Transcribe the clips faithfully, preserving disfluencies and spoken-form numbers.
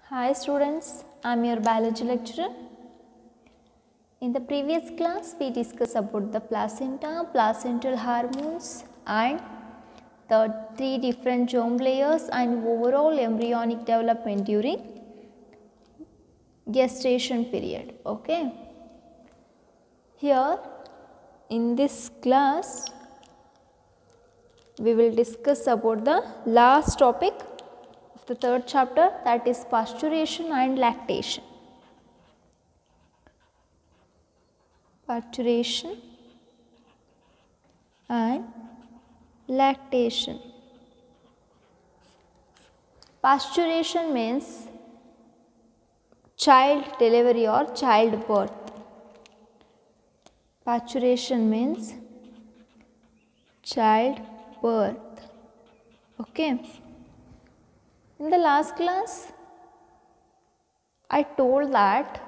Hi students, I am your biology lecturer. In the previous class, we discussed about the placenta, placental hormones and the three different germ layers and overall embryonic development during gestation period. Okay. Here in this class, we will discuss about the last topic of the third chapter, that is parturition and lactation. Parturition and lactation. Parturition means child delivery or childbirth. Parturition means childbirth. Okay. In the last class, I told that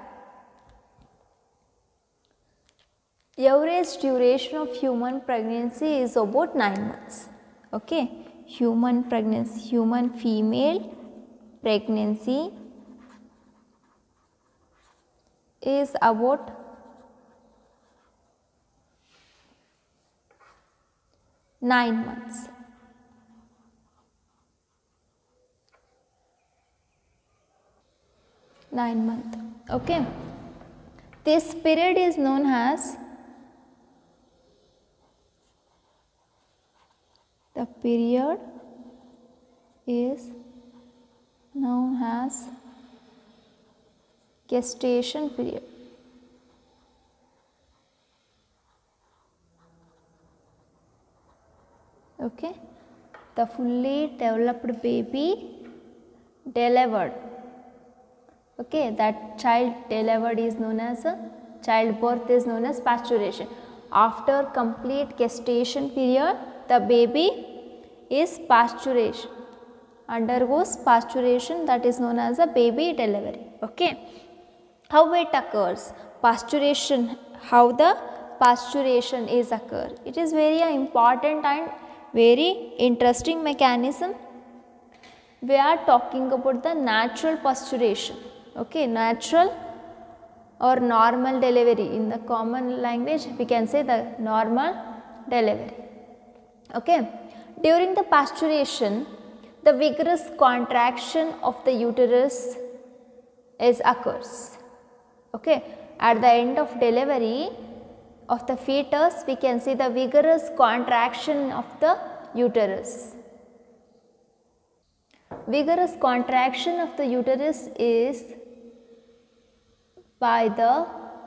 average duration of human pregnancy is about nine months. Okay. Human pregnancy, human female pregnancy is about nine months. Nine months. Okay. This period is known as the period is known as gestation period. Okay. The fully developed baby delivered. Okay, that child delivered is known as a childbirth is known as parturition. After complete gestation period, the baby is parturition, undergoes parturition, that is known as a baby delivery. Okay. How it occurs? Parturition, how the parturition is occur? It is very important and very interesting mechanism. We are talking about the natural parturition. Okay, natural or normal delivery. In the common language, we can say the normal delivery. Okay. During the parturition, the vigorous contraction of the uterus is occurs. Okay. At the end of delivery of the fetus, we can see the vigorous contraction of the uterus. Vigorous contraction of the uterus is by the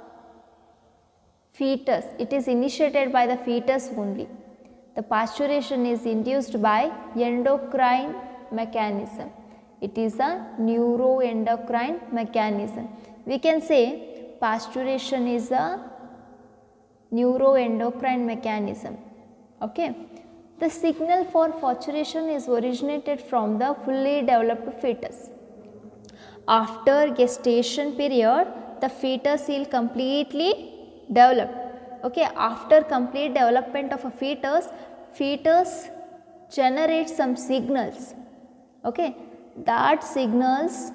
fetus. It is initiated by the fetus only. The parturition is induced by endocrine mechanism. It is a neuroendocrine mechanism. We can say parturition is a neuroendocrine mechanism. Okay. The signal for parturition is originated from the fully developed fetus. After gestation period, the fetus will completely develop. Okay, after complete development of a fetus, fetus generates some signals. Okay, that signals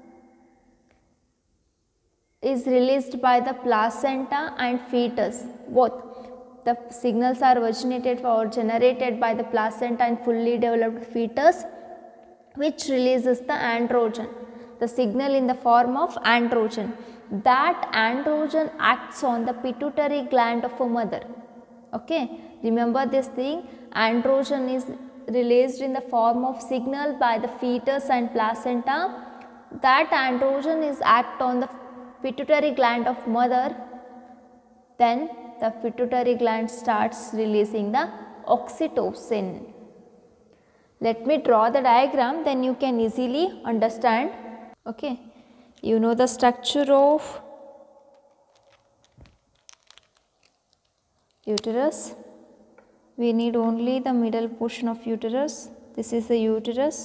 is released by the placenta and fetus both. The signals are originated or generated by the placenta and fully developed fetus, which releases the androgen. The signal in the form of androgen. That androgen acts on the pituitary gland of a mother. Okay. Remember this thing, androgen is released in the form of signal by the fetus and placenta. That androgen is act on the pituitary gland of mother. Then the pituitary gland starts releasing the oxytocin. Let me draw the diagram, then you can easily understand. Okay. You know the structure of uterus. We need only the middle portion of uterus. This is the uterus.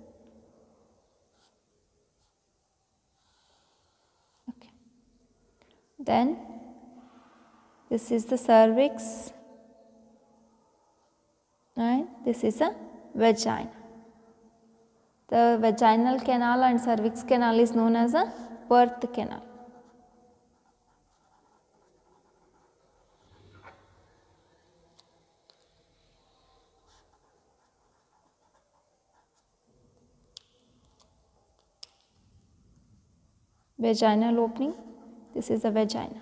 Okay. Then this is the cervix and this is a vagina. The vaginal canal and cervix canal is known as a birth canal. Vaginal opening, this is the vagina.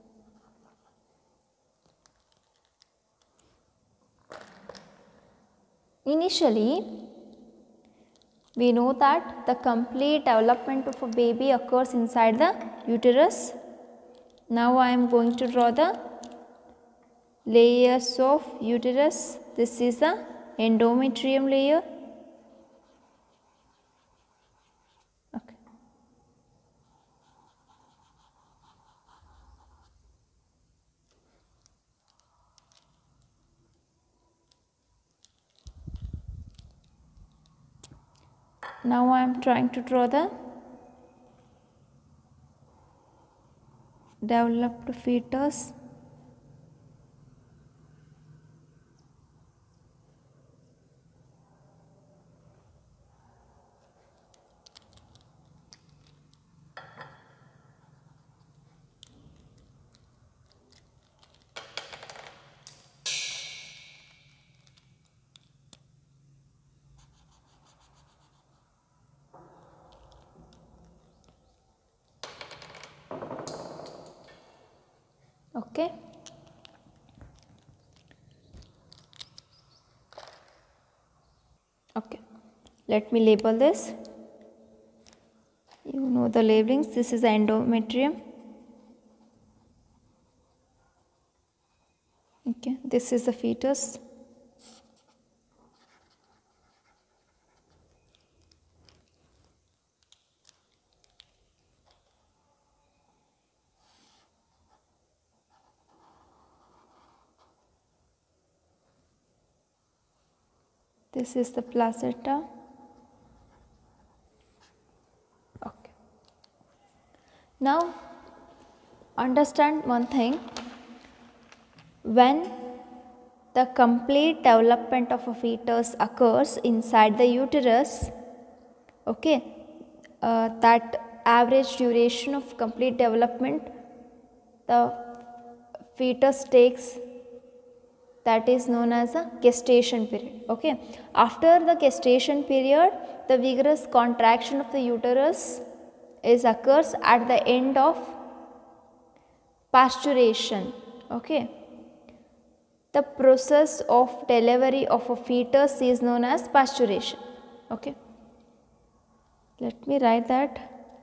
Initially, we know that the complete development of a baby occurs inside the uterus. Now I am going to draw the layers of uterus. This is the endometrium layer. Okay. Now I am trying to draw the developed fetus. Okay. Okay. Let me label this. You know the labelings. This is endometrium. Okay. This is the fetus. This is the placenta. Okay. Now, understand one thing. When the complete development of a fetus occurs inside the uterus, okay, uh, that average duration of complete development the fetus takes, that is known as a gestation period. Okay. After the gestation period, the vigorous contraction of the uterus is occurs at the end of pasteurization. Okay. The process of delivery of a fetus is known as pasteurization. Okay. Let me write that.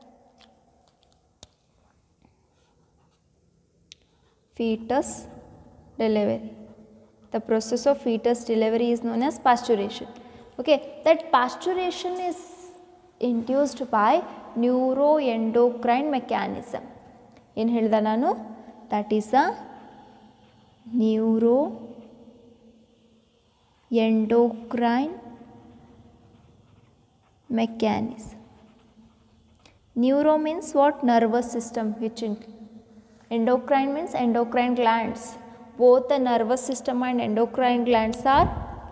Fetus delivery. The process of fetus delivery is known as pasteurization. Okay, that pasteurization is induced by neuroendocrine mechanism. In ಹೇಳ್ದ ನಾನು, that is a neuroendocrine mechanism. Neuro means what? Nervous system, which in endocrine means endocrine glands. Both the nervous system and endocrine glands are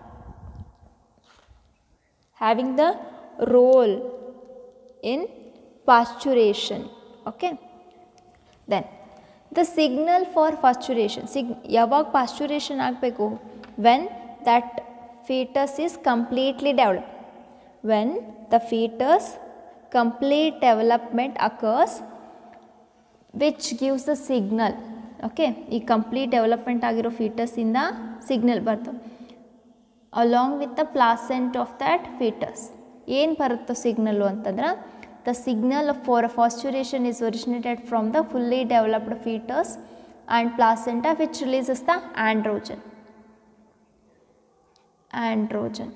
having the role in pasteurization. Okay. Then the signal for pasteurization, sig yavag pasteurization agbeku? When that fetus is completely developed. When the fetus complete development occurs, which gives the signal. Okay, ಈ complete development ಆಗಿರೋ foetus ಇಂದ signal ಬರ್ತವೆ along with the placenta of that foetus. ಏನು ಬರುತ್ತೋ signal ಅಂತಂದ್ರೆ, the signal for parturition is originated from the fully developed foetus and placenta which releases the androgen. Androgen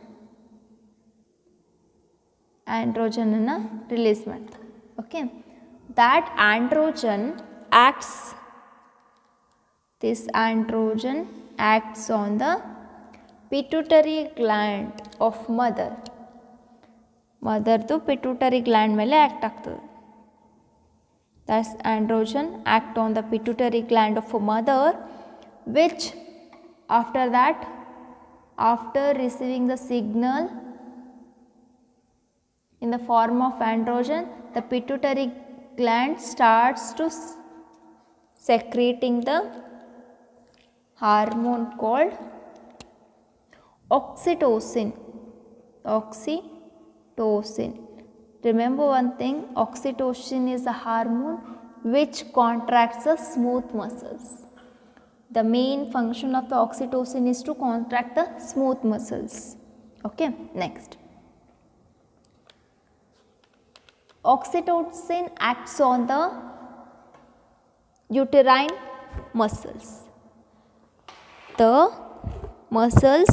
ಆಂಡ್ರೋಜನನ್ನು release ಮಾಡ್ತಾರೆ. Okay, that androgen acts This androgen acts on the pituitary gland of mother. Mother to pituitary gland ಮೇಲೆ act ಆಗ್ತದೆ. Thus androgen act on the pituitary gland of a mother, which after that, after receiving the signal in the form of androgen, the pituitary gland starts to secreting the hormone called oxytocin. Oxytocin. Remember one thing, oxytocin is a hormone which contracts the smooth muscles. The main function of the oxytocin is to contract the smooth muscles. Okay, next. Oxytocin acts on the uterine muscles. The muscles,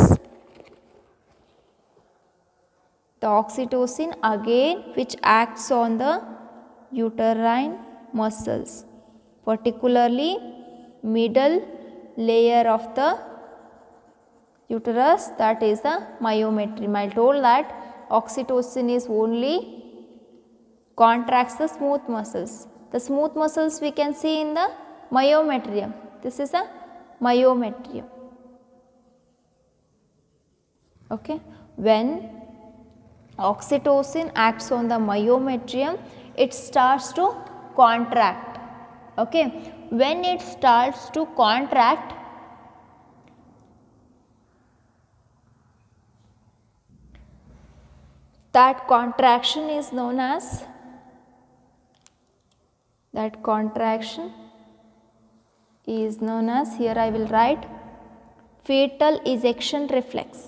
the oxytocin again which acts on the uterine muscles, particularly middle layer of the uterus, that is the myometrium. I told that oxytocin is only contracts the smooth muscles. The smooth muscles we can see in the myometrium. This is a myometrium. Okay. When oxytocin acts on the myometrium, it starts to contract. Okay. When it starts to contract, that contraction is known as that contraction is known as, here I will write, fetal ejection reflex.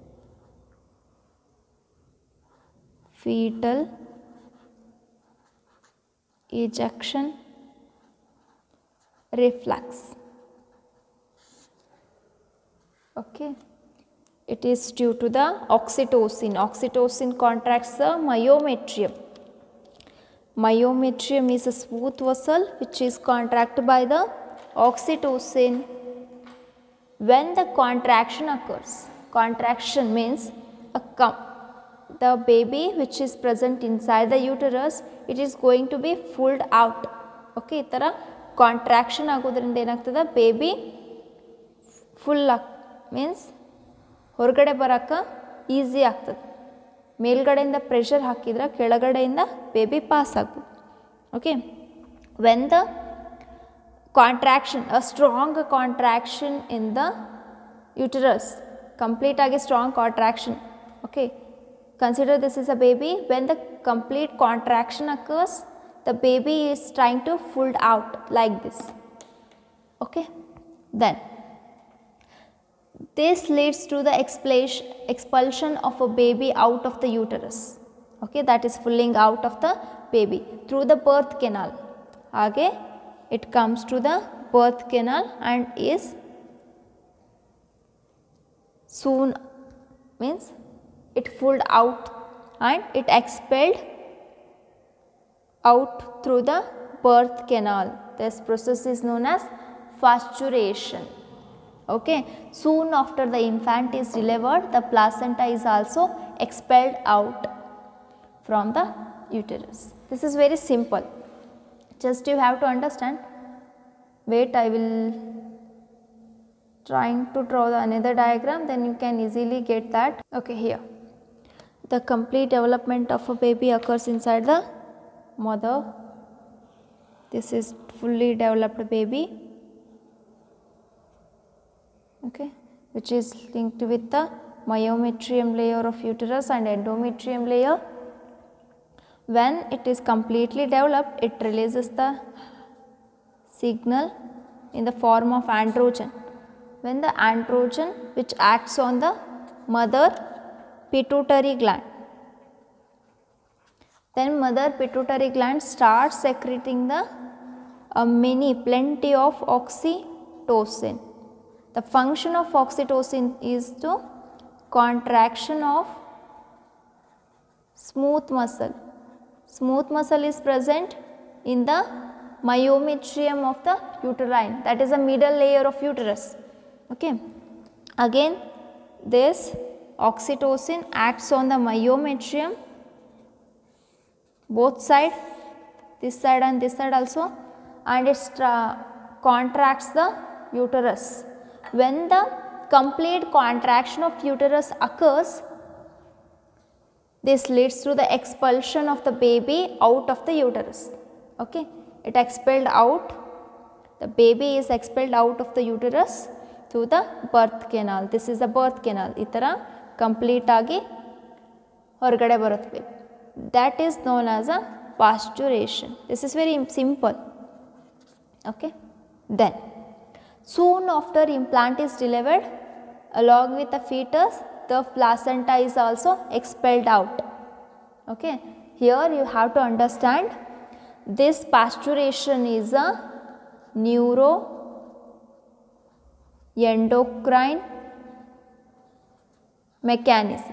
Fetal ejection reflex. Okay. It is due to the oxytocin. Oxytocin contracts the myometrium. Myometrium is a smooth vessel which is contracted by the oxytocin. When the contraction occurs, contraction means a com the baby which is present inside the uterus, it is going to be pulled out. Okay, itara contraction agodrinda enaಗ್ತದ baby full means ಹೊರಗಡೆ ಬರಕ easy ಆಗ್ತದೆ. ಮೇಲ್ಗಡೆಯಿಂದ pressure ಹಾಕಿದ್ರೆ ಕೆಳಗಡೆಯಿಂದ baby pass ಆಗ್ತದೆ. Okay. When the contraction, a strong contraction in the uterus, complete ಆಗಿ strong contraction. Okay. Consider this is a baby. When the complete contraction occurs, the baby is trying to pulled out like this. Okay. Then this leads to the expulsion of a baby out of the uterus. Okay, that is pulling out of the baby through the birth canal. Again, it comes to the birth canal and is soon means it pulled out and it expelled out through the birth canal. This process is known as pasteurization. Okay. Soon after the infant is delivered, the placenta is also expelled out from the uterus. This is very simple. Just you have to understand. Wait, I will trying to draw the another diagram, then you can easily get that. Okay, here. The complete development of a baby occurs inside the mother. This is fully developed baby. Okay, which is linked with the myometrium layer of uterus and endometrium layer. When it is completely developed, it releases the signal in the form of androgen. When the androgen which acts on the mother pituitary gland, then mother pituitary gland starts secreting the uh, many plenty of oxytocin. The function of oxytocin is to contraction of smooth muscle. Smooth muscle is present in the myometrium of the uterine, that is the middle layer of uterus. Okay. Again, this oxytocin acts on the myometrium, both side, this side and this side also, and it uh, contracts the uterus. When the complete contraction of uterus occurs, This leads to the expulsion of the baby out of the uterus. Okay, it expelled out, the baby is expelled out of the uterus through the birth canal. This is the birth canal. ಈ ಥರ complete ಆಗಿ ಹೊರಗಡೆ ಬರುತ್ತೆ. That is known as a pasteurization. This is very simple. Okay. Then soon after implant is delivered, along with the fetus, the placenta is also expelled out. Okay. Here you have to understand this pasteurization is a neuroendocrine mechanism.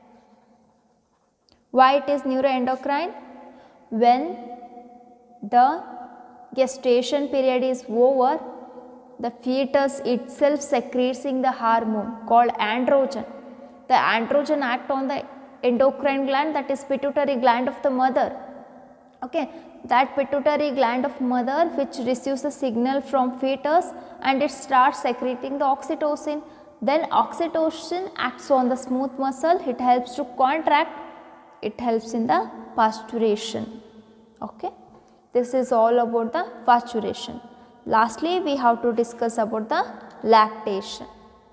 Why it is neuroendocrine? When the gestation period is over, the fetus itself secreting the hormone called androgen. The androgen act on the endocrine gland, that is pituitary gland of the mother. Okay, that pituitary gland of mother which receives a signal from fetus and it starts secreting the oxytocin. Then oxytocin acts on the smooth muscle, it helps to contract, it helps in the pasteurization. Okay, this is all about the pasteurization. Lastly, we have to discuss about the lactation.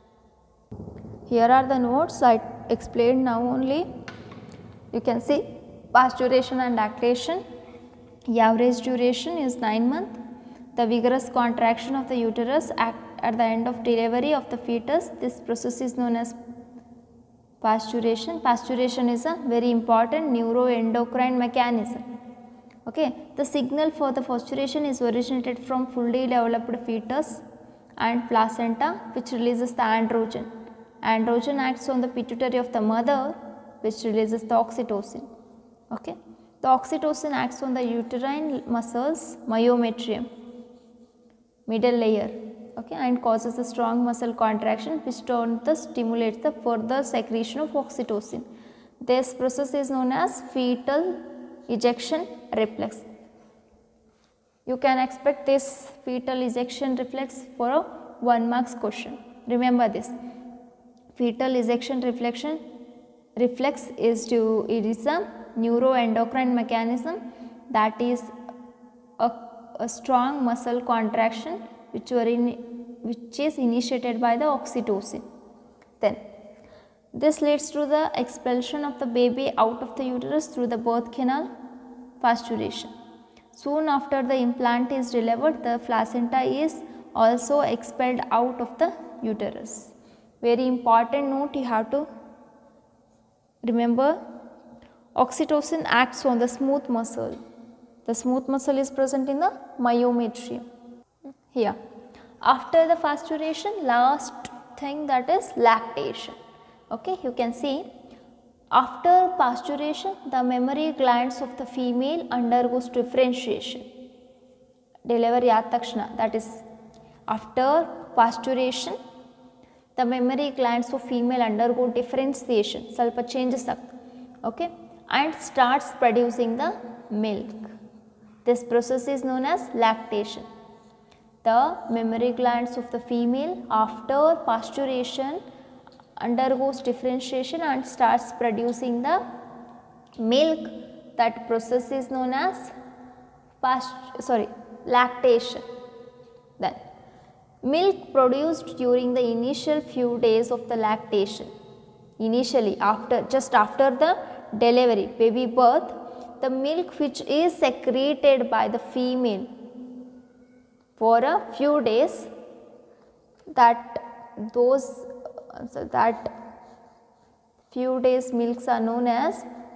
Here are the notes I explained now only. You can see pasteurization and lactation. The average duration is nine months. The vigorous contraction of the uterus act at the end of delivery of the fetus. This process is known as pasteurization. Pasteurization is a very important neuroendocrine mechanism. Okay, the signal for the pasteurization is originated from fully developed fetus and placenta, which releases the androgen. Androgen acts on the pituitary of the mother, which releases the oxytocin. Okay, the oxytocin acts on the uterine muscles, myometrium, middle layer. Okay, and causes a strong muscle contraction, which turn the stimulates the further secretion of oxytocin. This process is known as fetal ejection reflex. You can expect this fetal ejection reflex for a one marks question. Remember this. Fetal ejection reflection reflex is due, it is a neuroendocrine mechanism, that is a, a strong muscle contraction which, were in, which is initiated by the oxytocin. Then this leads to the expulsion of the baby out of the uterus through the birth canal, pasteurization. Soon after the implant is delivered, the placenta is also expelled out of the uterus. Very important note you have to remember, oxytocin acts on the smooth muscle. The smooth muscle is present in the myometrium. Here, after the pasteurization, last thing, that is lactation. Okay, you can see after pasteurization, the mammary glands of the female undergoes differentiation. Delivery aad takshana, that is after pasteurization, the mammary glands of female undergo differentiation, salpa changes agtave. Okay, and starts producing the milk. This process is known as lactation. The mammary glands of the female after pasteurization undergoes differentiation and starts producing the milk. That process is known as past sorry lactation. Then milk produced during the initial few days of the lactation, initially after just after the delivery, baby birth, the milk which is secreted by the female for a few days, that those so that few days milks are known as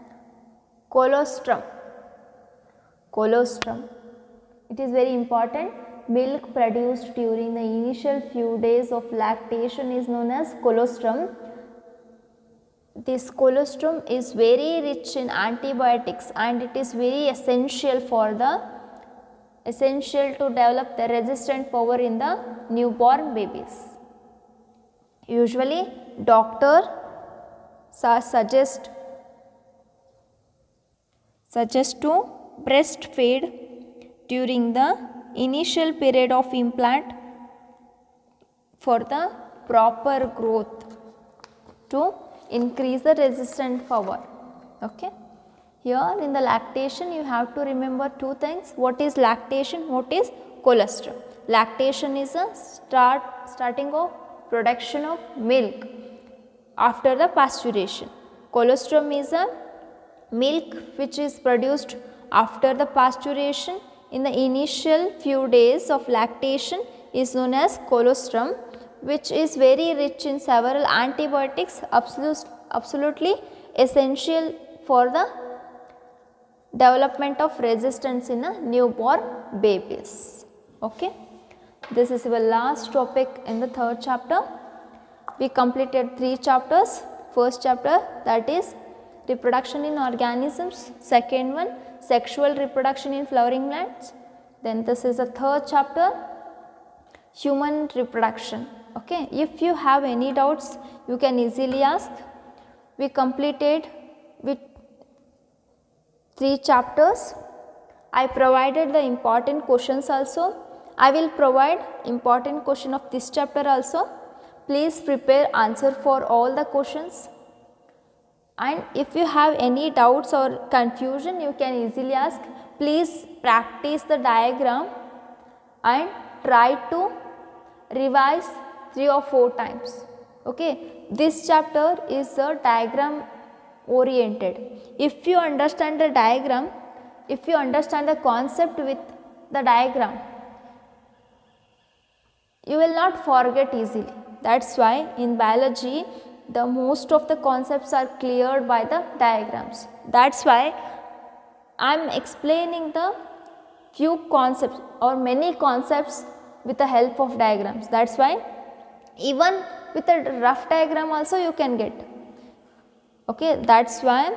colostrum. Colostrum. It is very important. Milk produced during the initial few days of lactation is known as colostrum. This colostrum is very rich in antibiotics and it is very essential for the essential to develop the resistant power in the newborn babies. Usually doctor suggest suggest to breastfeed during the initial period of implant for the proper growth, to increase the resistant power. Okay. Here in the lactation you have to remember two things. What is lactation? What is colostrum? Lactation is a start starting of production of milk after the pasteurization. Colostrum is a milk which is produced after the pasteurization. In the initial few days of lactation is known as colostrum, which is very rich in several antibiotics, absolute, absolutely essential for the development of resistance in a newborn babies. Okay. This is our last topic in the third chapter. We completed three chapters. First chapter, that is reproduction in organisms. Second one, sexual reproduction in flowering plants. Then this is the third chapter, human reproduction. Okay. If you have any doubts, you can easily ask. We completed with three chapters. I provided the important questions also. I will provide important question of this chapter also. Please prepare answer for all the questions. And if you have any doubts or confusion, you can easily ask. Please practice the diagram and try to revise three or four times. Okay. This chapter is a diagram oriented. If you understand the diagram, if you understand the concept with the diagram, you will not forget easily. That is why in biology the most of the concepts are cleared by the diagrams. That is why I am explaining the few concepts or many concepts with the help of diagrams. That is why even with a rough diagram also you can get. Okay, that is why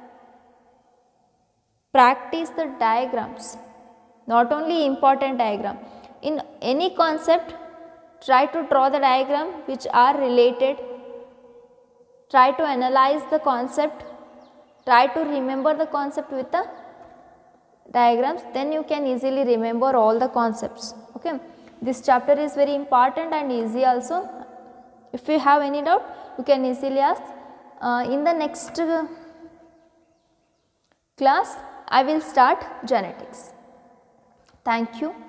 practice the diagrams, not only important diagram. In any concept, try to draw the diagram which are related, try to analyze the concept, try to remember the concept with the diagrams, then you can easily remember all the concepts. Okay. This chapter is very important and easy also. If you have any doubt, you can easily ask. Uh, in the next uh, class, I will start genetics. Thank you.